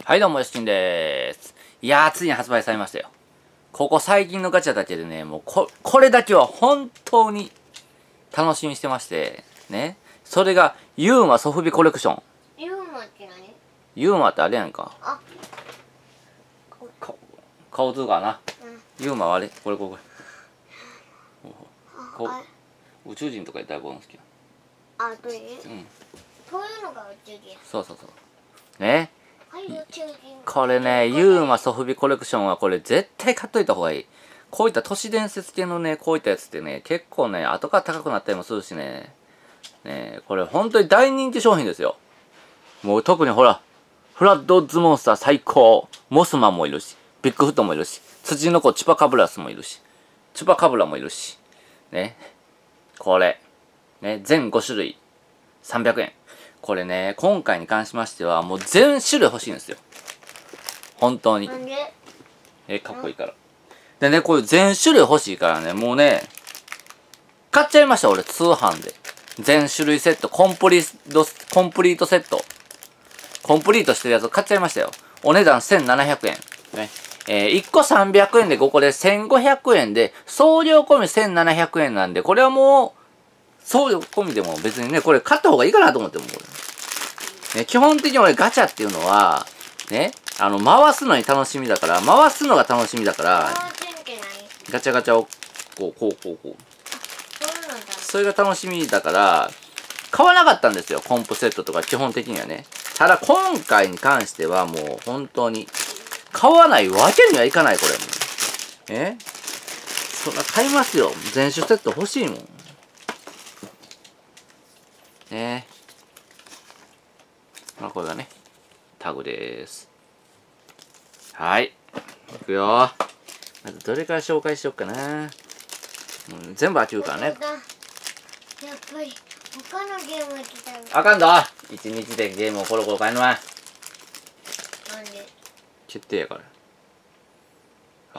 はいどうも、よしきんでーす。いやー、ついに発売されましたよ。ここ最近のガチャだけでね、もうこれだけは本当に楽しみにしてまして、ね。それが、ユーマソフビコレクション。 ユーマって何？ ユーマってあれやんか。 あ、 顔図がな。 うん。 ユーマはあれこれ。こあ、 宇宙人とかで大好きや。 あ、どれ？ うん。 そういうのが宇宙人。 そう。ね。 はい、宇宙人。 これね、ユーマソフビコレクションはこれ絶対買っといた方がいい。こういった都市伝説系のね、こういったやつってね、結構ね、後から高くなったりもするしね。ね、これ本当に大人気商品ですよ。もう特にほら、フラッドズモンスター最高。モスマンもいるし、ビッグフットもいるし、土の子チュパカブラスもいるし、チュパカブラもいるし。ね。これ。ね、全5種類。300円。これね、今回に関しましては、もう全種類欲しいんですよ。本当に。 なんで？ かっこいいから。でね、こういう全種類欲しいからね、もうね、買っちゃいました、俺、通販で。全種類セット、コンプリートセット。コンプリートしてるやつ買っちゃいましたよ。お値段1700円。ね。1個300円で5個で1500円で、送料込み1700円なんで、これはもう、送料込みでも別にね、これ買った方がいいかなと思っても、これ。ね、基本的に俺ガチャっていうのは、ね、回すのに楽しみだから、回すのが楽しみだから、ガチャガチャを、こう。 そういうのだ。 それが楽しみだから、買わなかったんですよ、コンプセットとか基本的にはね。ただ今回に関してはもう本当に、買わないわけにはいかない、これ。そんな買いますよ。全種セット欲しいもん。ね。まあこれがね、タグです。はい。いくよ。まずどれから紹介しよっかな。全部飽きるからね。 やっぱり他のゲーム行きたい。 あかんぞ。一日でゲームをコロコロ変えるのは。 なんで？ 決定やから。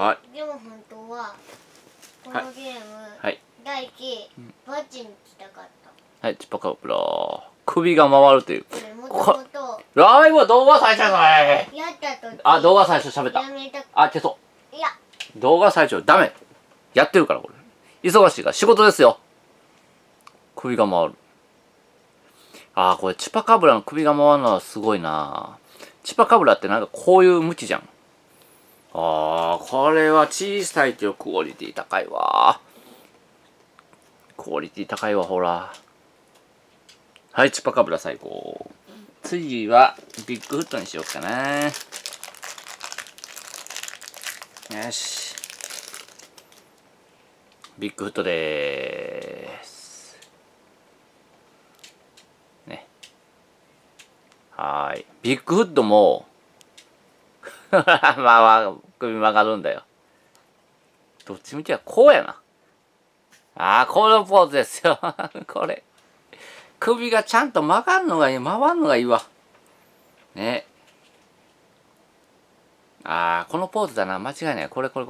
はい。 でも本当はこのゲーム、 はい。 大輝、バチに来たかった。 はい、チュパカブラー。首が回るという。 これもともとライブは動画最初やからね。 やったとき。 あ、動画最初喋った。 やめた。 あ、消そう。 いや。 動画最初ダメ。やってるからこれ。忙しいから仕事ですよ。首が回る。あー、これチュパカブラの首が回るのはすごいな。チュパカブラってなんかこういう向きじゃん。あー、これは小さいけどクオリティ高いわ。クオリティ高いわ、ほら。はい、チュパカブラ最高。次はビッグフットにしようかな。よし。ビッグフットでーす。ね。はーい。ビッグフットも、まあ、首曲がるんだよ。どっちみちはこうやな。ああ、このポーズですよ。これ。首がちゃんと曲がるのがいい。回るのがいいわ。ね。ああ、このポーズだな。間違いない。これ。ち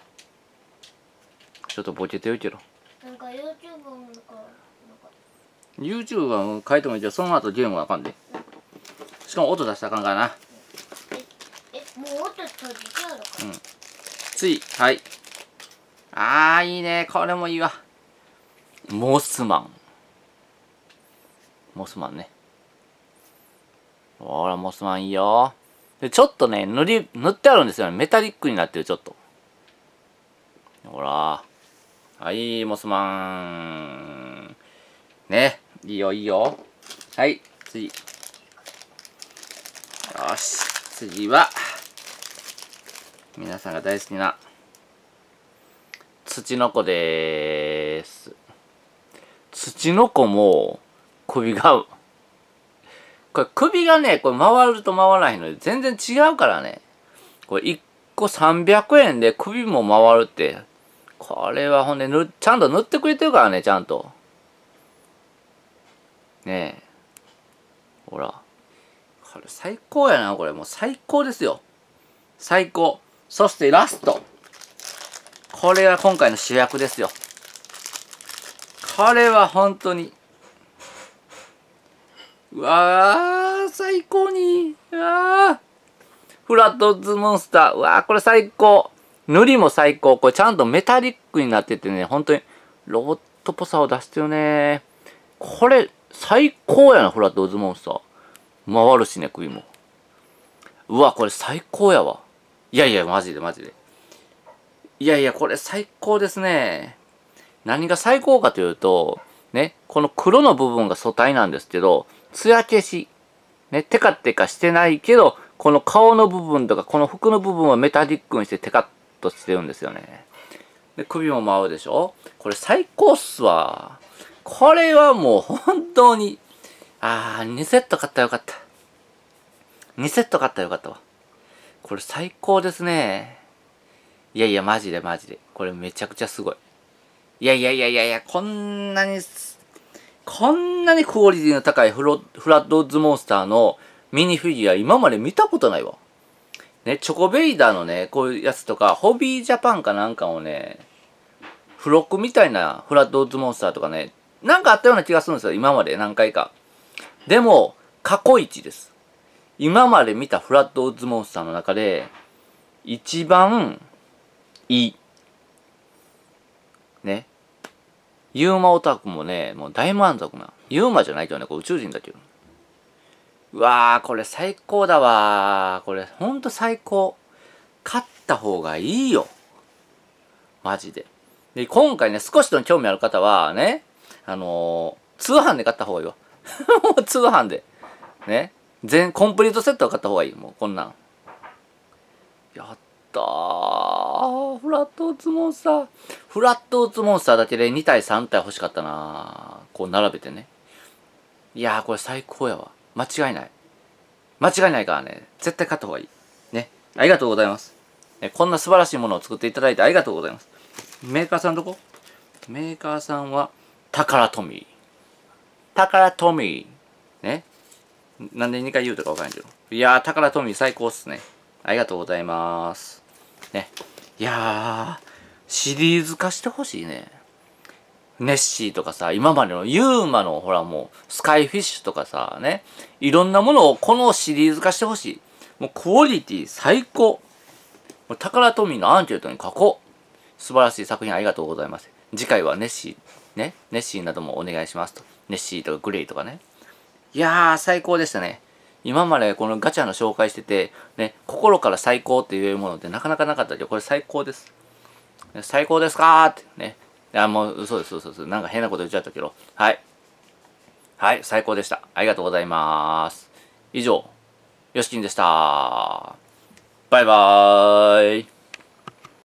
ょっとボケておいてろ。 なんか YouTube のか。 YouTube は書いてもいいけど、その後ゲームはあかんで。しかも音出したらあかんからな。 もう音閉じちゃうのか。 次、はい。ああ、いいね。これもいいわ。モスマンね。ほら、モスマンいいよ。で、ちょっとね、塗ってあるんですよね。メタリックになってる、ちょっと。ほら。はい、モスマン。ね。いいよ。はい、次。よし。次は、皆さんが大好きな、土の子でーす。土の子も、首が、これ首がね、これ回ると回らへんので全然違うからね。これ1個300円で首も回るって。これはほんでちゃんと塗ってくれてるからね、ちゃんと。ねえ。ほら。これ最高やな、これ。もう最高ですよ。最高。そしてラスト。これが今回の主役ですよ。これは本当に。うわー、最高に。うわー。 フラットズモンスター。うわー、これ最高。塗りも最高。これちゃんとメタリックになっててね、本当にロボットっぽさを出してるね。これ、最高やな、フラットズモンスター。回るしね、首も。うわ、これ最高やわ。いやいや、マジでマジで。いやいや、これ最高ですね。何が最高かというと、ね、この黒の部分が素体なんですけど、艶消し。ね、テカテカしてないけど、この顔の部分とか、この服の部分はメタリックにしてテカッとしてるんですよね。で、首も回るでしょ。これ最高っすわ。これはもう本当に、2セット買ったらよかった。2セット買ったらよかったわ。これ最高ですね。いやいや、マジでマジで。これめちゃくちゃすごい。いやいやいやいやいや、こんなにクオリティの高いフラットウッズモンスターのミニフィギュア今まで見たことないわ。ね、チョコベイダーのね、こういうやつとか、ホビージャパンかなんかをね、付録みたいなフラットウッズモンスターとかね、なんかあったような気がするんですよ、今まで何回か。でも、過去一です。今まで見たフラットウッズモンスターの中で、一番いい。ね。ユーマオタクもね、もう大満足な。ユーマじゃないけどね、これ宇宙人だけど。うわー、これ最高だわー。これほんと最高。買った方がいいよ。マジで。で、今回ね、少しでも興味ある方はね、通販で買った方がいいわ。もう通販で。ね。コンプリートセットを買った方がいい。もうこんなん。やったー。フラットウッズモンスター。フラットウッズモンスターだけで2体3体欲しかったなー。こう並べてね。いやー、これ最高やわ。間違いない。間違いないからね。絶対買った方がいい。ね。ありがとうございます。こんな素晴らしいものを作っていただいてありがとうございます。メーカーさんどこ？メーカーさんは、タカラトミー。タカラトミー。ね。なんで2回言うとかわかんないけど。いやー、タカラトミー最高っすね。ありがとうございます。ね。いやー、シリーズ化してほしいね。ネッシーとかさ、今までのユーマのほらもう、スカイフィッシュとかさ、ね。いろんなものをこのシリーズ化してほしい。もうクオリティ最高。タカラトミーのアンケートに書こう。素晴らしい作品ありがとうございます。次回はネッシー、ね。ネッシーなどもお願いしますと。ネッシーとかグレイとかね。いやー、最高でしたね。今までこのガチャの紹介してて、ね、心から最高って言えるものってなかなかなかったけど、これ最高です。最高ですかーってね。いや、もう嘘です、嘘です。なんか変なこと言っちゃったけど。はい。はい、最高でした。ありがとうございます。以上、よしきんでした。バイバーイ。